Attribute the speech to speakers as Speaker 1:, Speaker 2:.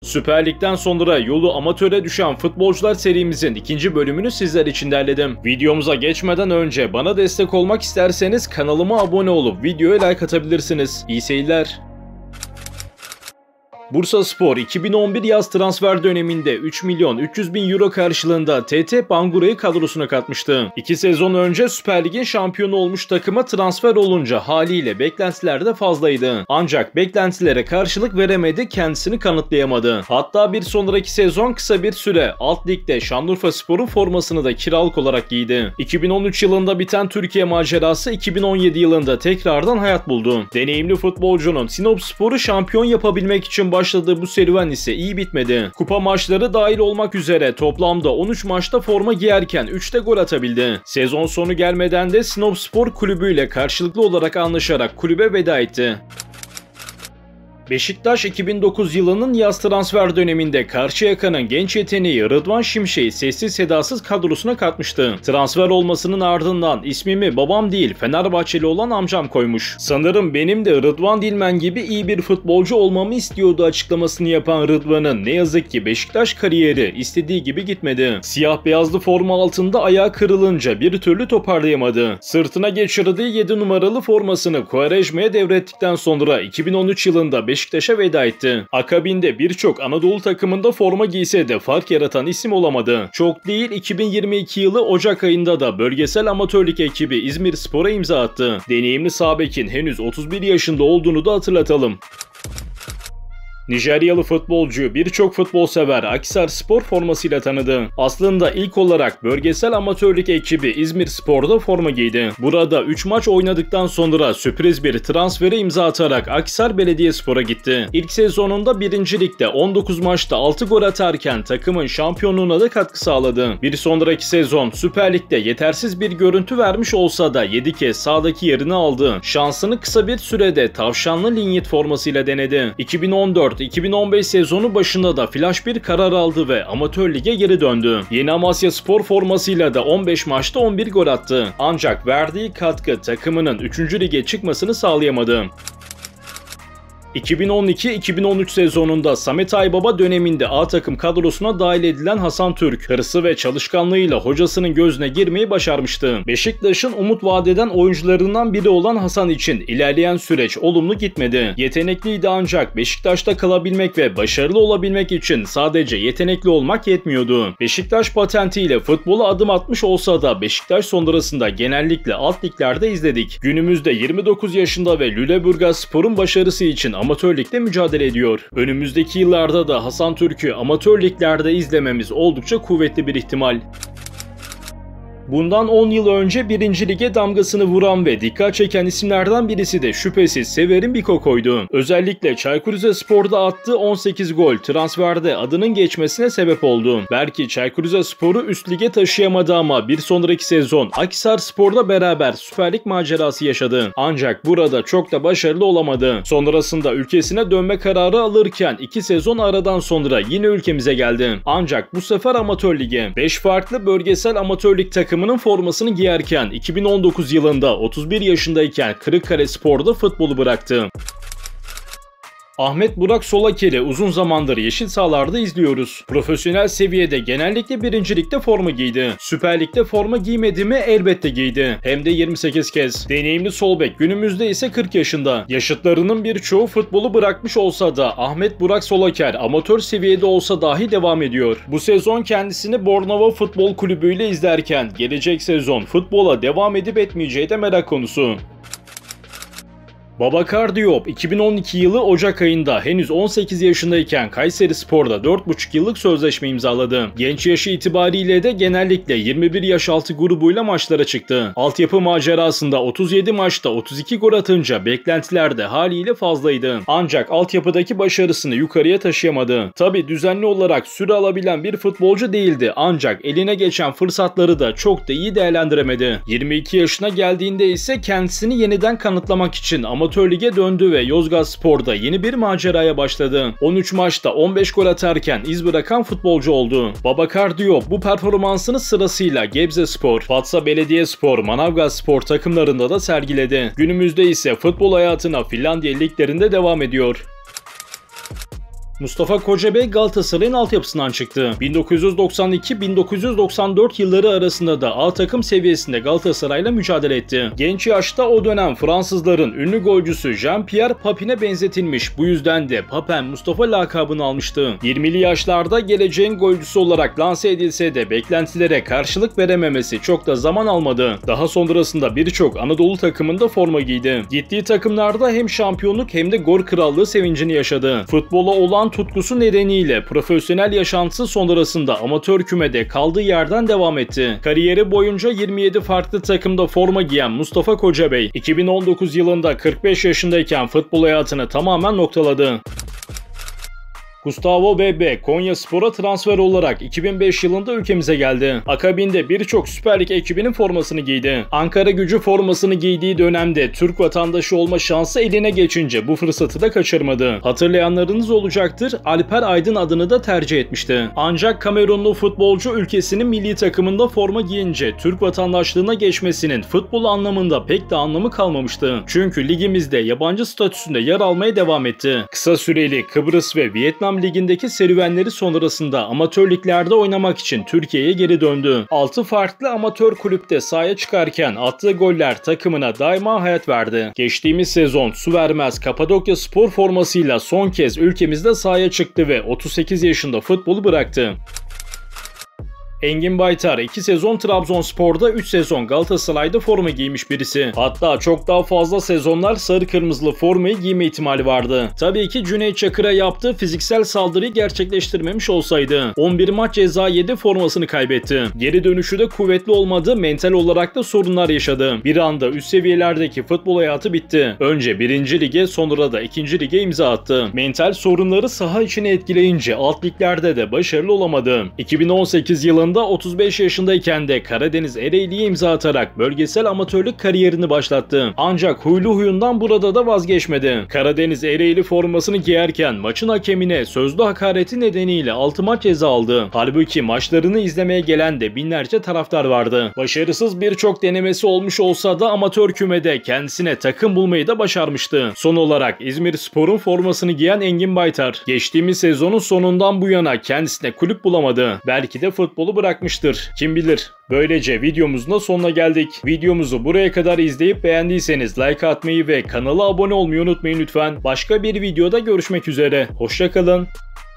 Speaker 1: Süper Lig'den sonra yolu amatöre düşen futbolcular serimizin ikinci bölümünü sizler için derledim. Videomuza geçmeden önce bana destek olmak isterseniz kanalıma abone olup videoya like atabilirsiniz. İyi seyirler. Bursaspor 2011 yaz transfer döneminde 3 milyon 300 bin euro karşılığında TT Bangura'yı kadrosuna katmıştı. 2 sezon önce Süper Lig'in şampiyonu olmuş takıma transfer olunca haliyle beklentiler de fazlaydı. Ancak beklentilere karşılık veremedi, kendisini kanıtlayamadı. Hatta bir sonraki sezon kısa bir süre alt ligde Şanlıurfaspor'un formasını da kiralık olarak giydi. 2013 yılında biten Türkiye macerası 2017 yılında tekrardan hayat buldu. Deneyimli futbolcunun Sinopspor'u şampiyon yapabilmek için başladığı bu serüven ise iyi bitmedi. Kupa maçları dahil olmak üzere toplamda 13 maçta forma giyerken 3'te gol atabildi. Sezon sonu gelmeden de Sinopspor kulübüyle karşılıklı olarak anlaşarak kulübe veda etti. Beşiktaş 2009 yılının yaz transfer döneminde Karşıyaka'nın genç yeteneği Rıdvan Şimşek'i sessiz sedasız kadrosuna katmıştı. Transfer olmasının ardından ismimi babam değil Fenerbahçeli olan amcam koymuş. Sanırım benim de Rıdvan Dilmen gibi iyi bir futbolcu olmamı istiyordu açıklamasını yapan Rıdvan'ın ne yazık ki Beşiktaş kariyeri istediği gibi gitmedi. Siyah beyazlı forma altında ayağı kırılınca bir türlü toparlayamadı. Sırtına geçirdiği 7 numaralı formasını Quaresma'ya devrettikten sonra 2013 yılında Beşiktaş'a veda etti. Akabinde birçok Anadolu takımında forma giyse de fark yaratan isim olamadı. Çok değil 2022 yılı Ocak ayında da bölgesel amatörlük ekibi İzmirspor'a imza attı. Deneyimli sağ bekin henüz 31 yaşında olduğunu da hatırlatalım. Nijeryalı futbolcuyu birçok futbol sever Akhisarspor formasıyla tanıdı. Aslında ilk olarak bölgesel amatörlük ekibi İzmirspor'da forma giydi. Burada 3 maç oynadıktan sonra sürpriz bir transfere imza atarak Akhisar Belediyespor'a gitti. İlk sezonunda 1. Lig'de 19 maçta 6 gol atarken takımın şampiyonluğuna da katkı sağladı. Bir sonraki sezon Süper Lig'de yetersiz bir görüntü vermiş olsa da 7 kez sahadaki yerini aldı. Şansını kısa bir sürede Tavşanlı Linyit formasıyla denedi. 2014-2015 sezonu başında da flash bir karar aldı ve amatör lige geri döndü. Yeni Amasyaspor formasıyla da 15 maçta 11 gol attı. Ancak verdiği katkı takımının 3. lige çıkmasını sağlayamadı. 2012-2013 sezonunda Samet Aybaba döneminde A takım kadrosuna dahil edilen Hasan Türk, hırsı ve çalışkanlığıyla hocasının gözüne girmeyi başarmıştı. Beşiktaş'ın umut vadeden oyuncularından biri olan Hasan için ilerleyen süreç olumlu gitmedi. Yetenekliydi ancak Beşiktaş'ta kalabilmek ve başarılı olabilmek için sadece yetenekli olmak yetmiyordu. Beşiktaş patentiyle futbola adım atmış olsa da Beşiktaş sonrasında genellikle alt liglerde izledik. Günümüzde 29 yaşında ve Lüleburgazspor'un başarısı için amatör ligde mücadele ediyor. Önümüzdeki yıllarda da Hasan Türk'ü amatör liglerde izlememiz oldukça kuvvetli bir ihtimal. Bundan 10 yıl önce 1. lige damgasını vuran ve dikkat çeken isimlerden birisi de şüphesiz Severin Bikoko'ydu. Özellikle Çaykur Rizespor'da attığı 18 gol transferde adının geçmesine sebep oldu. Belki Çaykur Rizespor'u üst lige taşıyamadı ama bir sonraki sezon Akhisarspor'da beraber Süper Lig macerası yaşadı. Ancak burada çok da başarılı olamadı. Sonrasında ülkesine dönme kararı alırken 2 sezon aradan sonra yine ülkemize geldi. Ancak bu sefer amatör lige 5 farklı bölgesel amatör lig takımının formasını giyerken 2019 yılında 31 yaşındayken Kırıkkalespor'da futbolu bıraktı. Ahmet Burak Solaker'i uzun zamandır yeşil sahalarda izliyoruz. Profesyonel seviyede genellikle 1. Lig'de forma giydi. Süper Lig'de forma giymedi mi? Elbette giydi. Hem de 28 kez. Deneyimli sol bek günümüzde ise 40 yaşında. Yaşıtlarının birçoğu futbolu bırakmış olsa da Ahmet Burak Solaker amatör seviyede olsa dahi devam ediyor. Bu sezon kendisini Bornova Futbol Kulübü ile izlerken gelecek sezon futbola devam edip etmeyeceği de merak konusu. Babakar Diop 2012 yılı Ocak ayında henüz 18 yaşındayken Kayserispor'da 4,5 yıllık sözleşme imzaladı. Genç yaşı itibariyle de genellikle 21 yaş altı grubuyla maçlara çıktı. Altyapı macerasında 37 maçta 32 gol atınca beklentiler de haliyle fazlaydı. Ancak altyapıdaki başarısını yukarıya taşıyamadı. Tabi düzenli olarak süre alabilen bir futbolcu değildi ancak eline geçen fırsatları da çok da iyi değerlendiremedi. 22 yaşına geldiğinde ise kendisini yeniden kanıtlamak için amatör lige döndü ve Yozgatspor'da yeni bir maceraya başladı. 13 maçta 15 gol atarken iz bırakan futbolcu oldu. Babakar Diop bu performansını sırasıyla Gebzespor, Fatsa Belediyespor, Manavgatspor takımlarında da sergiledi. Günümüzde ise futbol hayatına Finlandiya liglerinde devam ediyor. Mustafa Kocabey Galatasaray'ın altyapısından çıktı. 1992-1994 yılları arasında da A takım seviyesinde Galatasaray'la mücadele etti. Genç yaşta o dönem Fransızların ünlü golcüsü Jean-Pierre Papin'e benzetilmiş. Bu yüzden de Papin Mustafa lakabını almıştı. 20'li yaşlarda geleceğin golcüsü olarak lanse edilse de beklentilere karşılık verememesi çok da zaman almadı. Daha sonrasında birçok Anadolu takımında forma giydi. Gittiği takımlarda hem şampiyonluk hem de gol krallığı sevincini yaşadı. Futbola olan tutkusu nedeniyle profesyonel yaşantısı sonrasında amatör kümede kaldığı yerden devam etti. Kariyeri boyunca 27 farklı takımda forma giyen Mustafa Kocabey, 2019 yılında 45 yaşındayken futbol hayatını tamamen noktaladı. Gustavo Bebbe, Konyaspor'a transfer olarak 2005 yılında ülkemize geldi. Akabinde birçok Süper Lig ekibinin formasını giydi. Ankara-Gücü formasını giydiği dönemde Türk vatandaşı olma şansı eline geçince bu fırsatı da kaçırmadı. Hatırlayanlarınız olacaktır, Alper Aydın adını da tercih etmişti. Ancak Kamerunlu futbolcu ülkesinin milli takımında forma giyince Türk vatandaşlığına geçmesinin futbol anlamında pek de anlamı kalmamıştı. Çünkü ligimizde yabancı statüsünde yer almaya devam etti. Kısa süreli Kıbrıs ve Vietnam Ligi'ndeki serüvenleri sonrasında amatör liglerde oynamak için Türkiye'ye geri döndü. 6 farklı amatör kulüpte sahaya çıkarken attığı goller takımına daima hayat verdi. Geçtiğimiz sezon su vermez Kapadokya Spor formasıyla son kez ülkemizde sahaya çıktı ve 38 yaşında futbolu bıraktı. Engin Baytar 2 sezon Trabzonspor'da 3 sezon Galatasaray'da forma giymiş birisi. Hatta çok daha fazla sezonlar sarı kırmızılı formayı giyme ihtimali vardı. Tabii ki Cüneyt Çakır'a yaptığı fiziksel saldırıyı gerçekleştirmemiş olsaydı. 11 maç ceza yedi, formasını kaybetti. Geri dönüşü de kuvvetli olmadı, mental olarak da sorunlar yaşadı. Bir anda üst seviyelerdeki futbol hayatı bitti. Önce 1. lige sonra da 2. lige imza attı. Mental sorunları saha içine etkileyince alt liglerde de başarılı olamadı. 2018 yılında 35 yaşındayken de Karadeniz Ereğli'ye imza atarak bölgesel amatörlük kariyerini başlattı. Ancak huylu huyundan burada da vazgeçmedi. Karadeniz Ereğli formasını giyerken maçın hakemine sözlü hakareti nedeniyle 6 maç ceza aldı. Halbuki maçlarını izlemeye gelen de binlerce taraftar vardı. Başarısız birçok denemesi olmuş olsa da amatör kümede kendisine takım bulmayı da başarmıştı. Son olarak İzmirspor'un formasını giyen Engin Baytar, geçtiğimiz sezonun sonundan bu yana kendisine kulüp bulamadı. Belki de futbolu bırakmıştır. Kim bilir? Böylece videomuzun da sonuna geldik. Videomuzu buraya kadar izleyip beğendiyseniz like atmayı ve kanala abone olmayı unutmayın lütfen. Başka bir videoda görüşmek üzere. Hoşça kalın.